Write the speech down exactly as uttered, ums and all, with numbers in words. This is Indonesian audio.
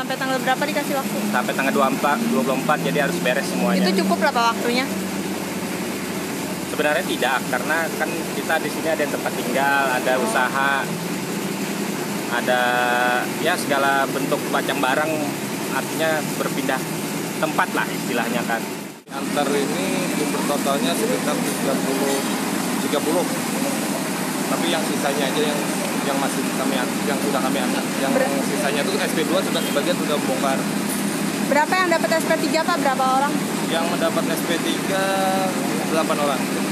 Sampai tanggal berapa dikasih waktu? Sampai tanggal dua puluh empat, jadi harus beres semuanya. Itu cukup berapa waktunya? Sebenarnya tidak, karena kan kita di sini ada yang tempat tinggal, ada usaha, ada ya segala bentuk macam barang, artinya berpindah tempat lah istilahnya kan. Antar ini jumlah totalnya sekitar tiga puluh, tapi yang sisanya aja yang yang masih kami yang sudah kami angkat. Yang Ber sisanya itu S P dua sudah sebagian sudah bongkar. Berapa yang dapat S P tiga Pak? Berapa orang? Yang mendapat S P tiga delapan orang.